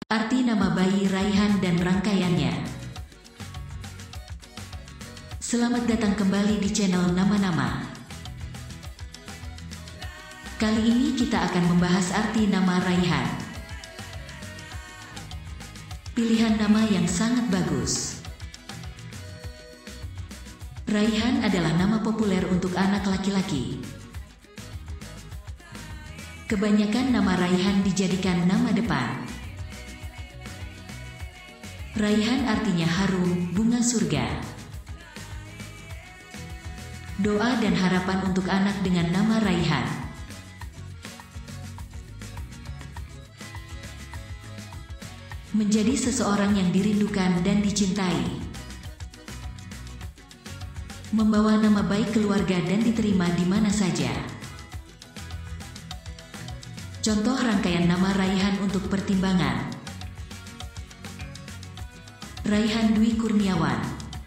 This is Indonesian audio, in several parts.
Arti nama bayi Raihan dan rangkaiannya. Selamat datang kembali di channel Nama-Nama. Kali ini kita akan membahas arti nama Raihan. Pilihan nama yang sangat bagus. Raihan adalah nama populer untuk anak laki-laki. Kebanyakan nama Raihan dijadikan nama depan. Raihan artinya harum, bunga surga. Doa dan harapan untuk anak dengan nama Raihan. Menjadi seseorang yang dirindukan dan dicintai. Membawa nama baik keluarga dan diterima di mana saja. Contoh rangkaian nama Raihan untuk pertimbangan. Raihan Dwi Kurniawan,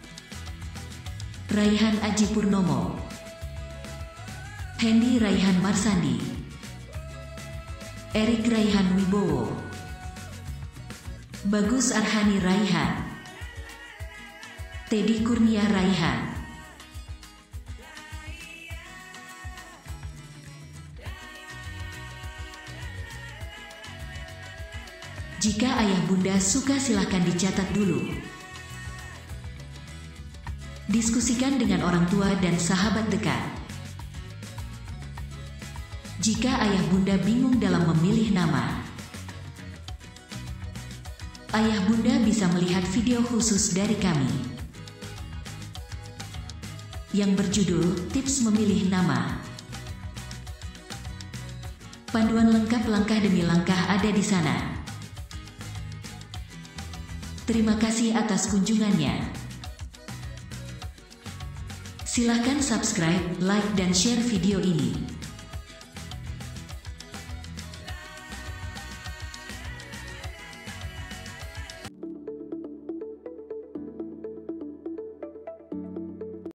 Raihan Aji Purnomo, Hendy Raihan Marsandi, Erik Raihan Wibowo, Bagus Arhani Raihan, Teddy Kurnia Raihan. Jika ayah bunda suka, silakan dicatat dulu. Diskusikan dengan orang tua dan sahabat dekat. Jika ayah bunda bingung dalam memilih nama, ayah bunda bisa melihat video khusus dari kami yang berjudul Tips Memilih Nama. Panduan lengkap langkah demi langkah ada di sana. Terima kasih atas kunjungannya. Silahkan subscribe, like, dan share video ini.